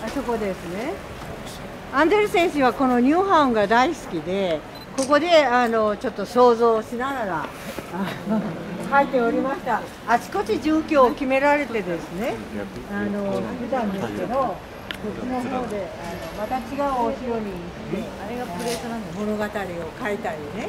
あそこですね。アンデル選手はこのニューハウンが大好きで、ここでちょっと想像しながら書いておりました。あちこち住居を決められてですね、来たんですけど、こっちの方でまた違うお城に行って、あれがプレートなんで物語を書いたりね。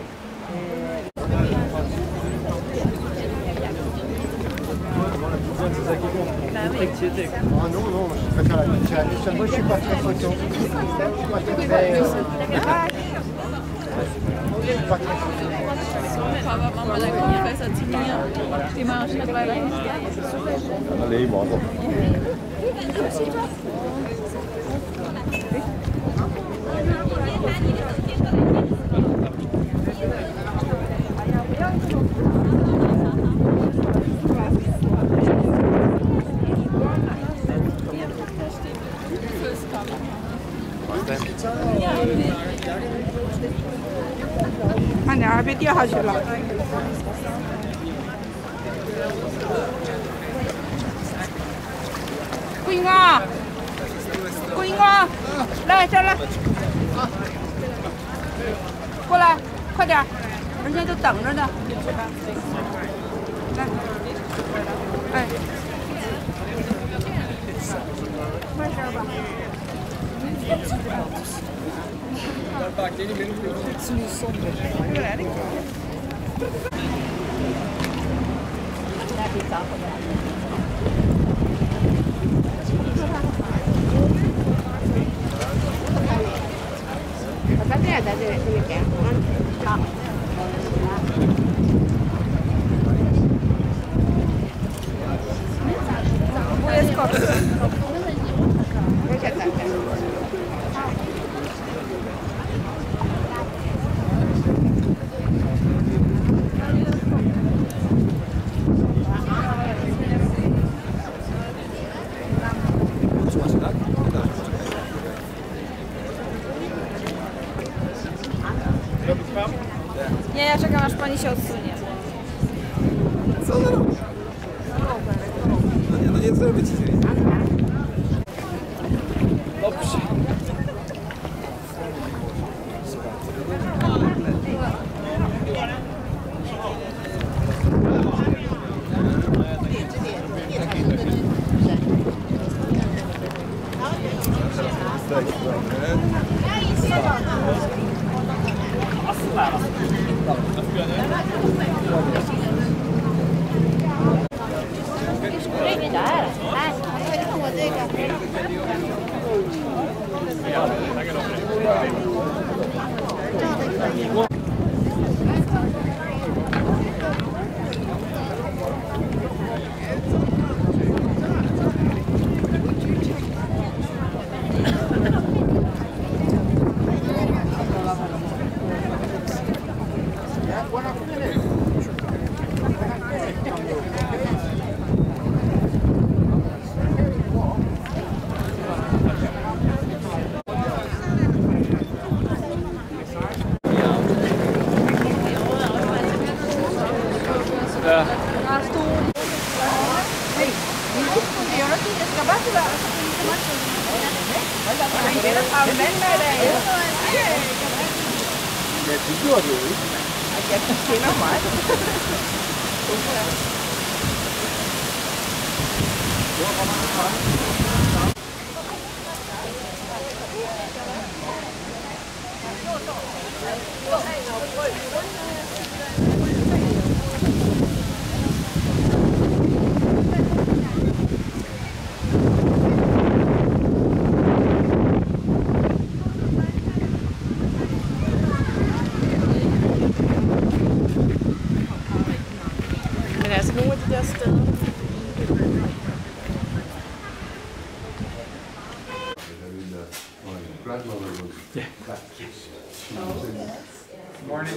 Papa, Mama, da kommt besser zu mir. Die machen einen Schritt weiter hin. Nee, warte. 한 앞에 뛰어가실라. 꾸잉아! 꾸잉아! 来这来过来快点人家都等着呢来哎慢点吧咱这在这里可以点好我也是搞而且咱Nie, ja czekam aż pani się odsunie. Co ona robi? No nie zrobię ci. Dobrze. Morning.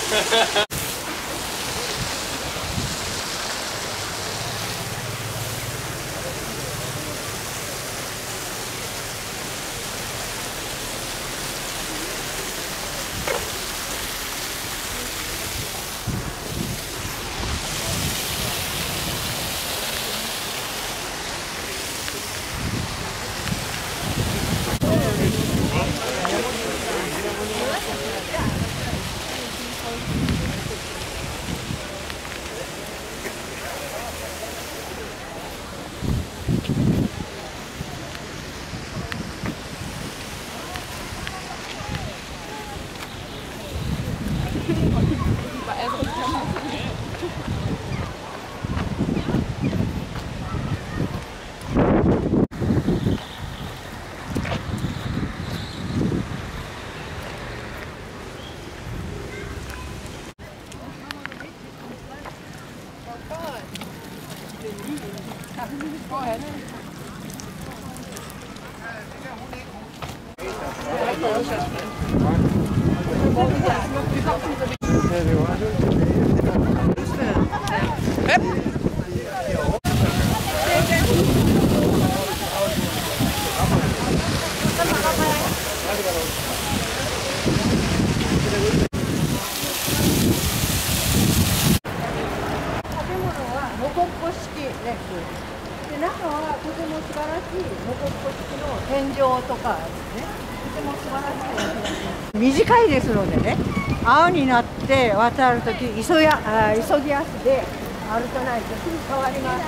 モコッコ式です。で、中はとても素晴らしいモコッコ式の天井とかですね、とても素晴らしい役立ちます。短いですのでね、青になって渡るとき、急ぎ足で歩かないとすぐ変わります。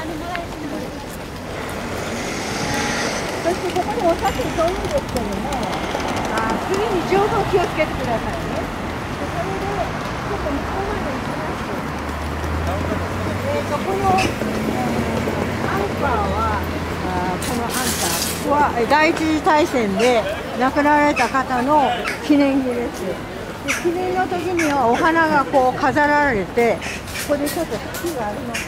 そしてここにお写真撮るんですけども、次に上手を気をつけてくださいね。でそれでちょっと向こうまで行きます。この、アンカーはこのアンカーは第一次大戦で亡くなられた方の記念碑です。で記念の時にはお花がこう飾られて、ここでちょっと木があります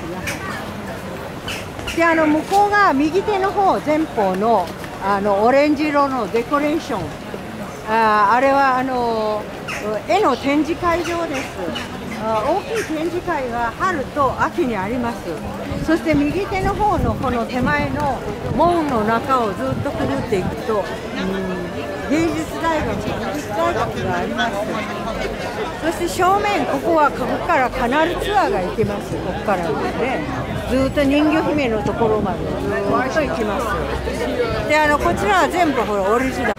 ね。で向こうが右手の方前方のオレンジ色のデコレーション、あれは絵の展示会場です。大きい展示会が春と秋にあります。そして右手の方のこの手前の門の中をずっとくぐっていくと、芸術大学、美術大学があります。そして正面、ここはここからカナルツアーが行けます。ここからですね、ずっと人魚姫のところまでずっと行きます。でこちらは全部ほらオリジナル。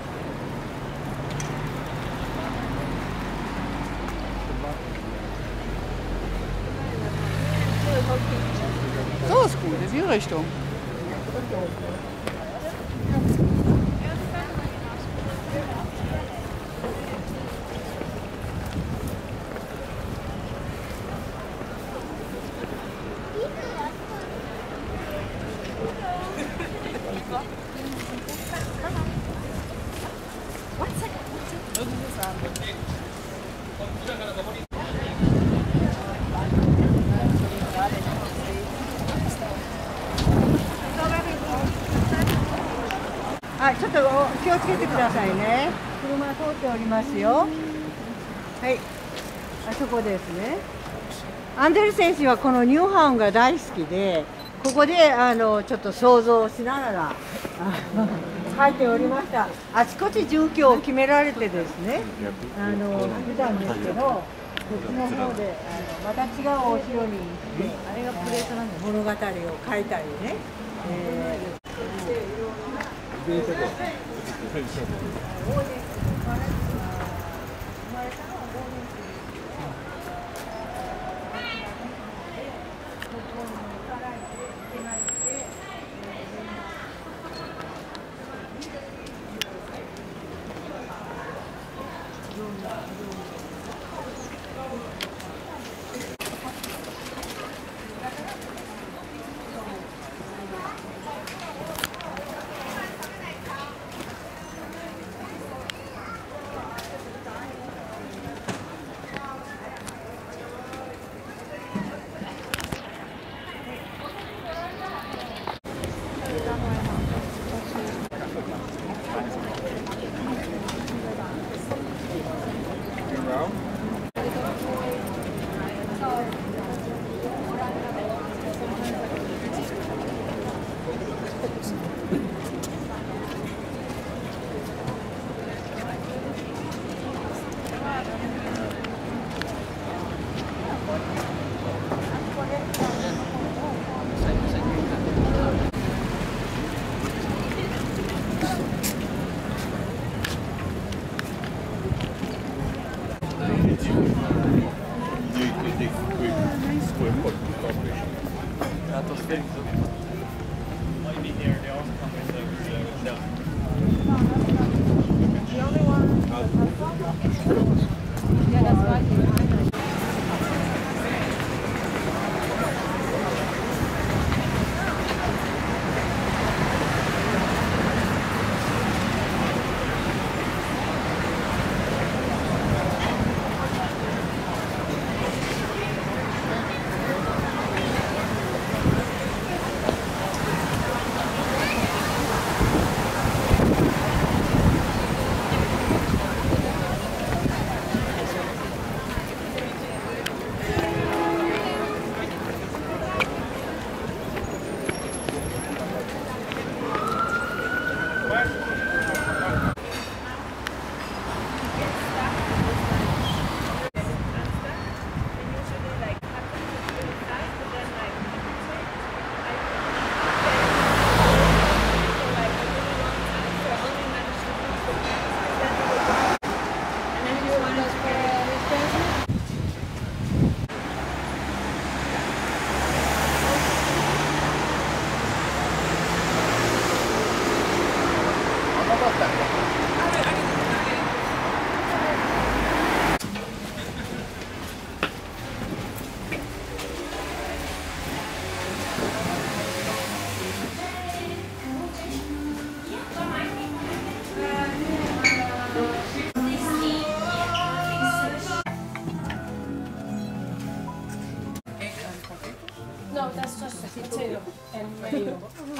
So ist gut, in die Richtung. ちょっと気をつけてくださいね。車通っておりますよ。はい、あそこですね。アンデル選手はこのニューハウンが大好きで、ここでちょっと想像しながら書いておりました。あちこち住居を決められてですね、見たんですけど、こっちの方でまた違うお城に行って、あれがプレートなんで物語を書いたりね。 ア No, that's just a potato and mayo.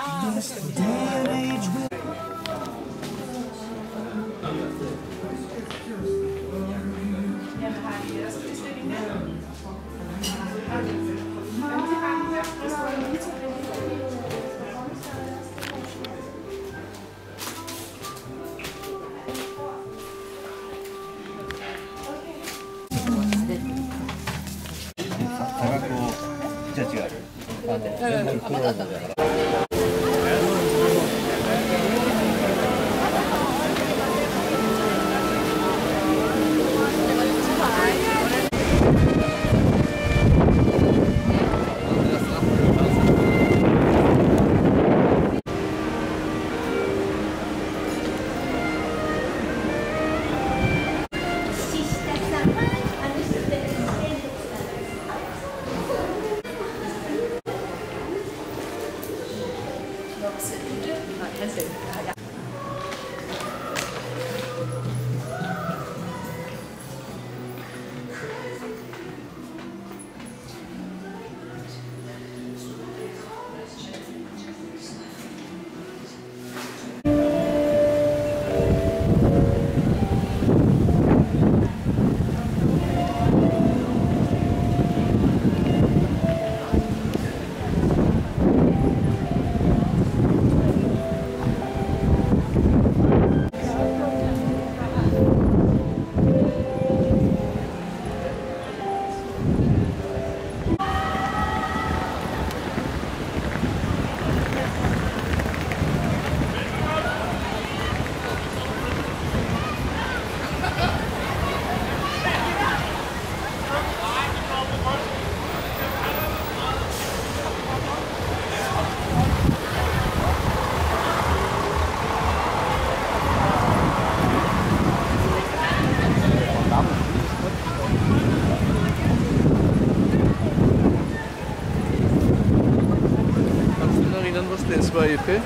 Das war Ife.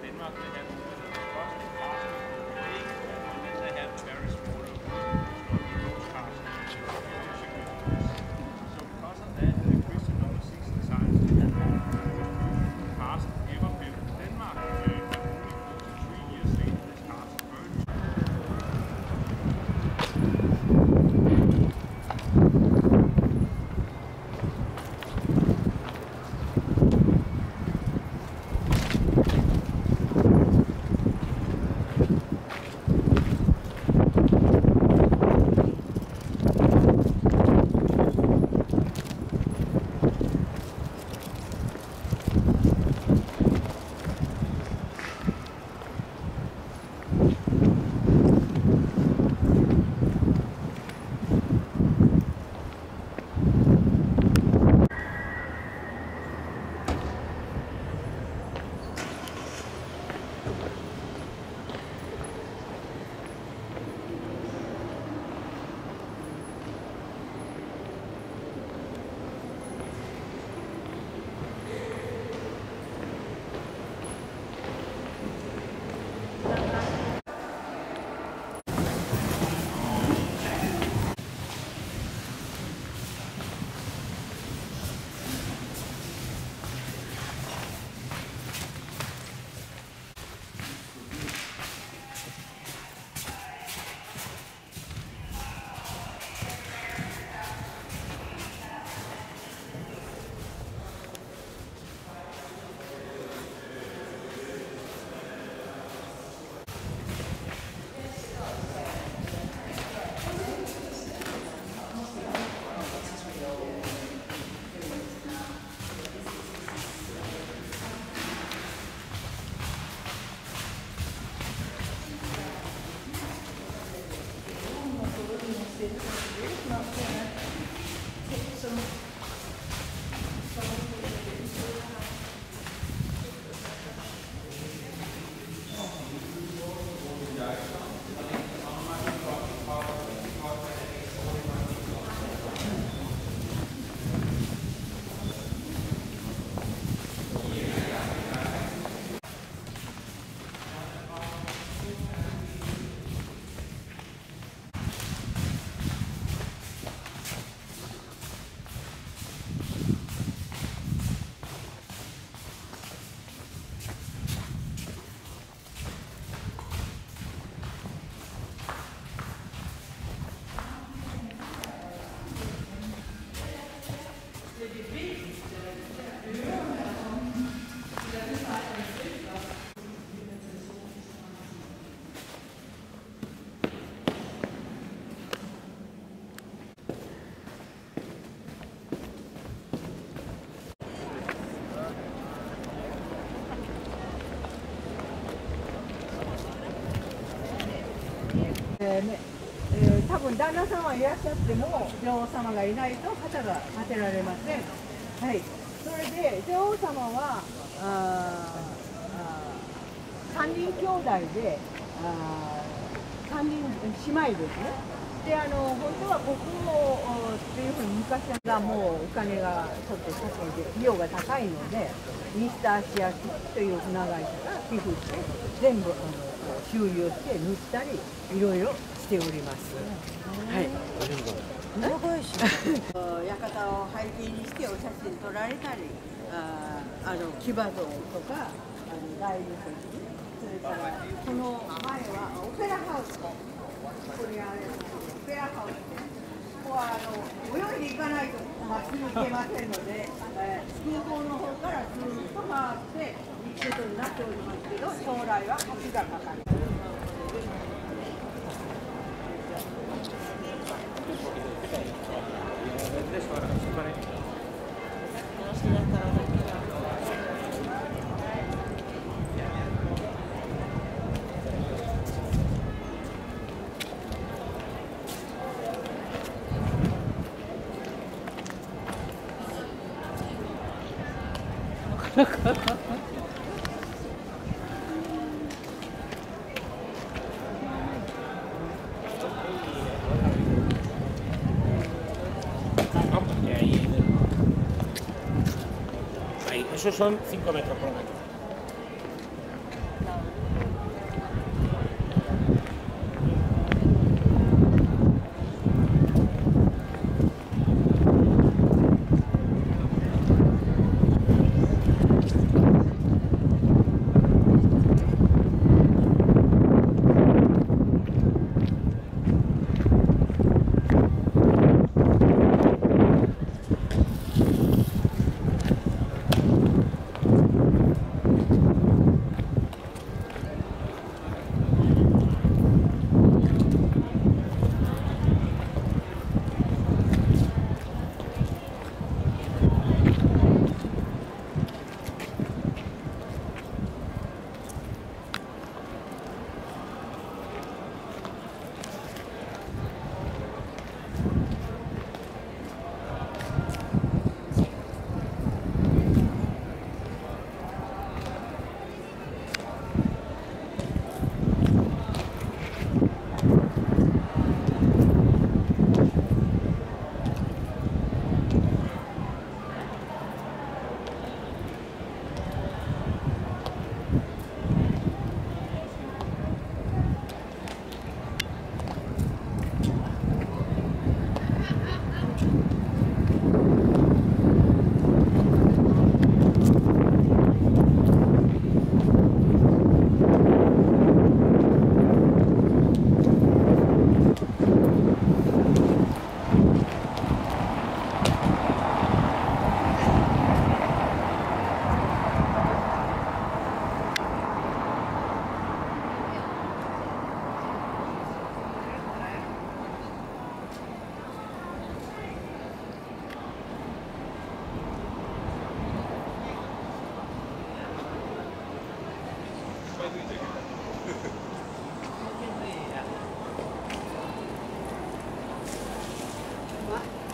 Denmark they have first in castle lake, and then they have the very small rose castle. So because of that, Christian number 6 decides to the castle ever built in Denmark. But only 43 years later, this castle burned. 多分旦那様いらっしゃっても女王様がいないと旗が立てられません。はい。それで女王様は3人兄弟で3人姉妹ですね。で本当は国王っていうふうに昔はもうお金がちょっと高いで費用が高いのでミスターシアキという船会社が寄付して全部周遊して塗ったりいろいろしております。はい。館を背景にしてお写真撮られたり、騎馬像とか大理石、それからこの前はオペラハウス、これオペラハウスです。ここは泳いでいかないとまっすぐ行けませんので、空港の方からずっと回って行くことになっておりますけど、将来は橋がかかる。 Ahí, esos son 5 metros por lo menos.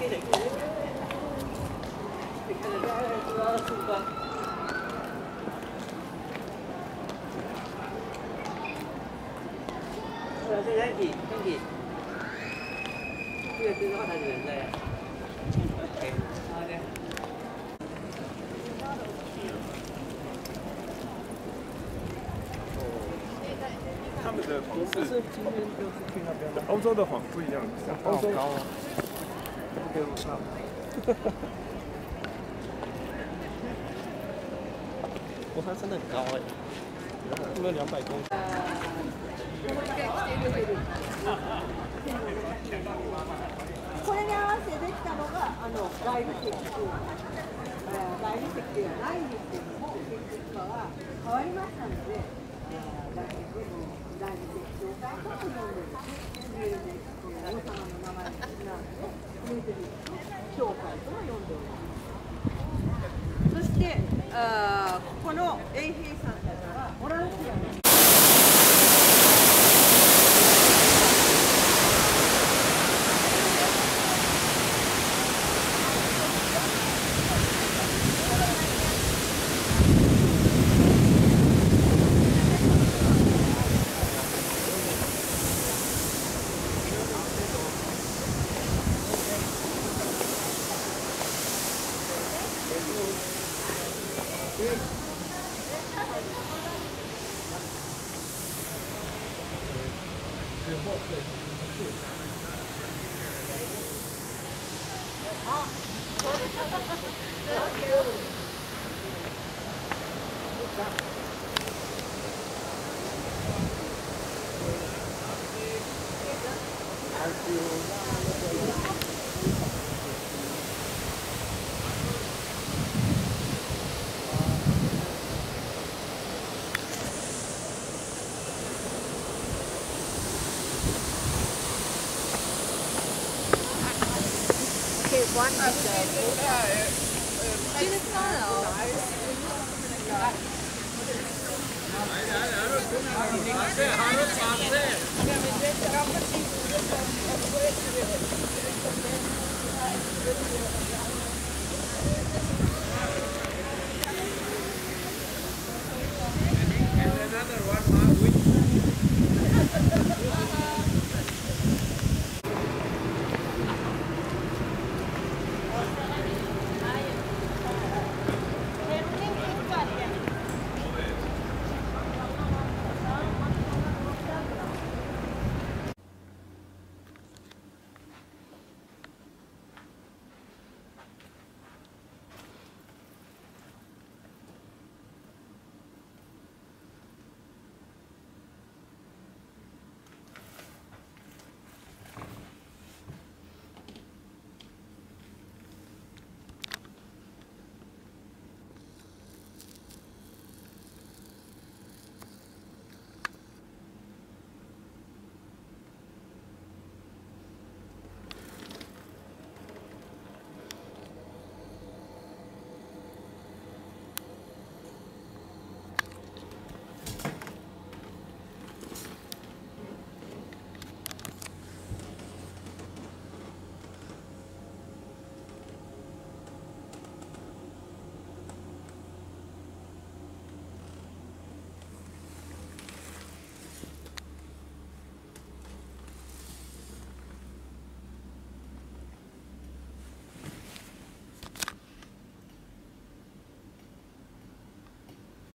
他们的方式，欧洲的谎不一样，像欧洲高，不给我上。 我它真的很高哎，出了200公斤。 これに合わせてできたのがライブ席とライブ席ではないんですけども、結局は変わりましたので、ライブ席紹介とも読んでるし、メールで王様の名前にちなんでメールで紹介とも読んでおります。そしてこの衛兵さんたちはボランティアの